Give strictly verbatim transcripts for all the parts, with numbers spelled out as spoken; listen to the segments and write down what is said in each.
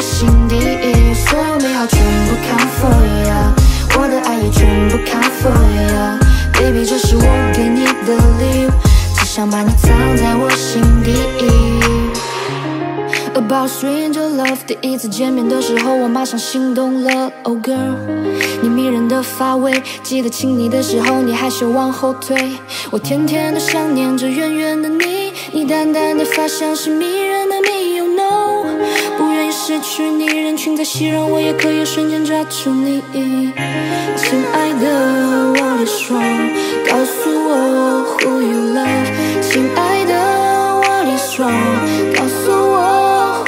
心底，所有美好全部 count for you， 我的爱也全部 count for you。Baby， 这是我给你的礼物，只想把你藏在我心底。About stranger love， 第一次见面的时候，我马上心动了。Oh girl， 你迷人的发尾，记得亲你的时候，你害羞往后退。我甜甜的想念着远远的你，你淡淡的发香是迷人的谜。You know， 不愿意失去你，人群在熙攘，我也可以瞬间抓住你。亲爱的，我的双，告诉我 who you love。亲爱的，我的双，告诉我。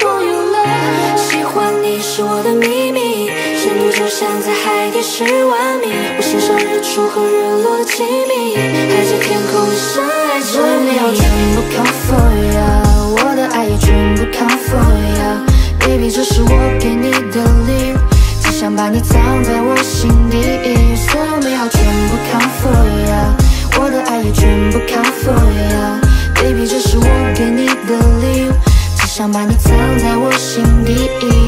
是我的秘密，深度就像在海底十万米，我欣赏日出和日落的静谧，海着天空里深爱着你。我全部 count for you， 我的爱也全部 count for you。Baby， 这是我给你的礼物，只想把你藏在我心底，所有美好全部 count for you， 我的爱也全部 count for you。Baby， 这是我给你的礼物，只想把你藏在我心底。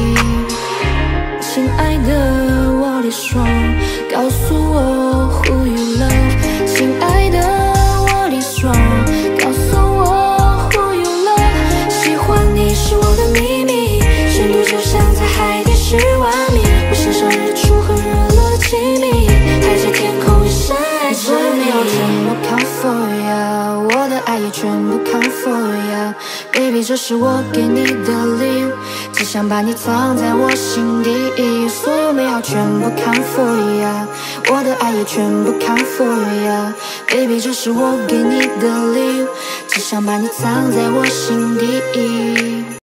亲爱的，我的双，告诉我 who you love。亲爱的，我的双，告诉我 who you love。喜欢你是我的秘密，深度就像在海底十万米，我欣赏日出和日落的静谧，海着天空里深爱着你。我全部 count for you， 我的爱也全部 count for you。Baby， 这是我给你的礼物，只想把你藏在我心底，所有美好全部 count for you， 我的爱也全部 count for you。Baby， 这是我给你的礼物，只想把你藏在我心底。